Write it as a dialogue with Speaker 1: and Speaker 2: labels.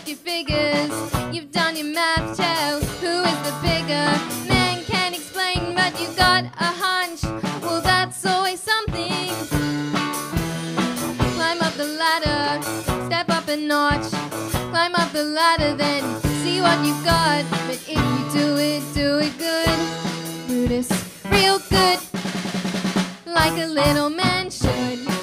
Speaker 1: your figures. You've done your math too. Who is the bigger? Man can't explain, but you got a hunch. Well, that's always something. Climb up the ladder, step up a notch. Climb up the ladder, then see what you've got. But if you do it good. Brutus, real good, like a little man should.